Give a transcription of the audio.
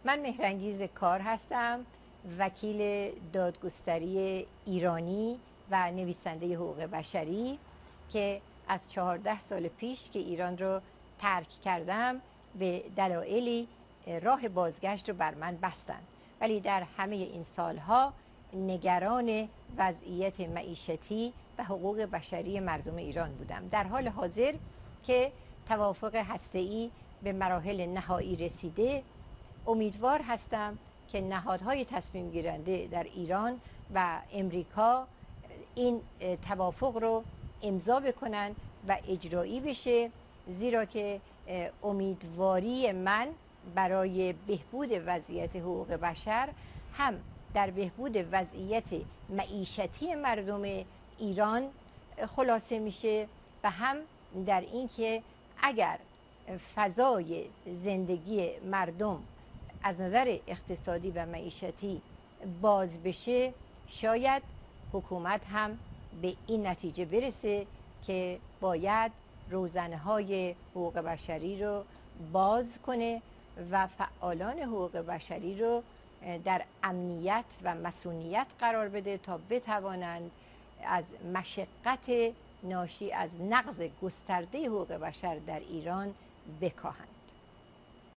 من مهرانگیز کار هستم، وکیل دادگستری ایرانی و نویسنده حقوق بشری که از 14 سال پیش که ایران رو ترک کردم به دلایلی راه بازگشت رو بر من بستند، ولی در همه این سالها نگران وضعیت معیشتی و حقوق بشری مردم ایران بودم. در حال حاضر که توافق هسته‌ای به مراحل نهایی رسیده، امیدوار هستم که نهادهای تصمیم گیرنده در ایران و امریکا این توافق رو امضا بکنن و اجرایی بشه، زیرا که امیدواری من برای بهبود وضعیت حقوق بشر هم در بهبود وضعیت معیشتی مردم ایران خلاصه میشه و هم در اینکه اگر فضای زندگی مردم از نظر اقتصادی و معیشتی باز بشه، شاید حکومت هم به این نتیجه برسه که باید روزنه‌های حقوق بشری رو باز کنه و فعالان حقوق بشری رو در امنیت و مسئولیت قرار بده تا بتوانند از مشقت ناشی از نقض گسترده حقوق بشر در ایران بکاهند.